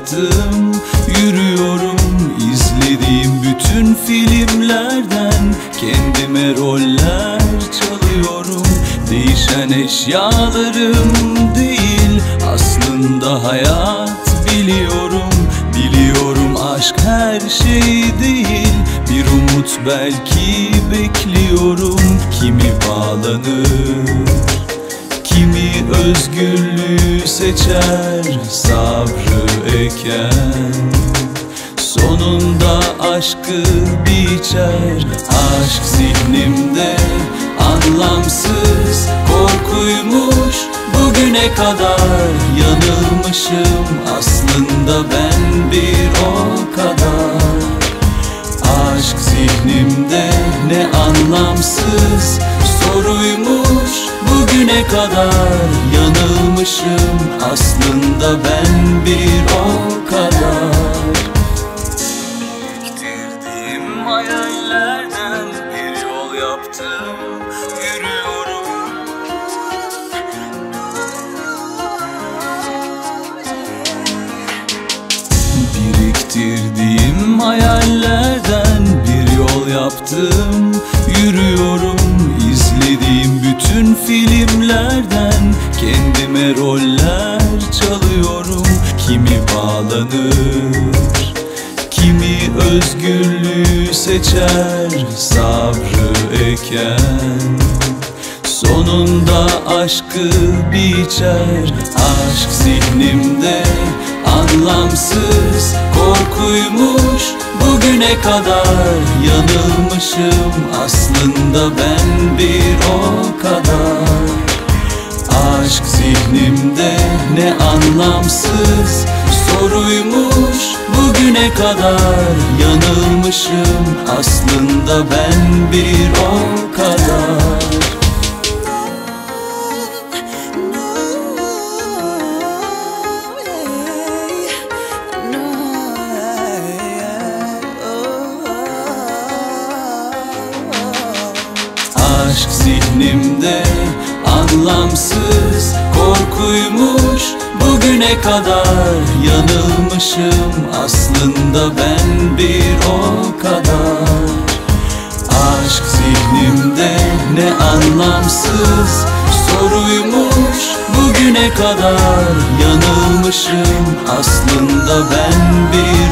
yaptım. Yürüyorum izlediğim bütün filmlerden, kendime roller çalıyorum. Değişen eşyalarım değil aslında hayat, biliyorum. Biliyorum aşk her şey değil, bir umut belki bekliyorum. Kimi bağlanır, kimi özgürlüğü seçer, sabrı eken sonunda aşkı biçer. Aşk zihnimde anlamsız korkuymuş, bugüne kadar yanılmışım aslında ben bir o kadar. Aşk zihnimde ne anlamsız soruymuş, bugüne kadar yanılmışım aslında ben bir o kadar. Bitirdiğim hayallerden bir yol yaptım, yürüyorum. Biriktirdiğim hayallerden bir yol yaptım, yürüyorum. İzlediğim bütün filmlerden kendime roller çalıyorum. Kimi bağlanır, kimi özgürlüğü seçer, sabrı eken sonunda aşkı biçer. Aşk zihnimde anlamsız korkuymuş, bugüne kadar yanılmışım aslında ben bir o kadar. Aşk zihnimde ne anlamsız soruymuş, bugüne kadar yanılmışım aslında ben bir o kadar. Aşk zihnimde anlamsız korkuymuş, bugüne kadar yanılmışım aslında ben bir o kadar. Aşk zihnimde ne anlamsız soruymuş, bugüne kadar yanılmışım aslında ben bir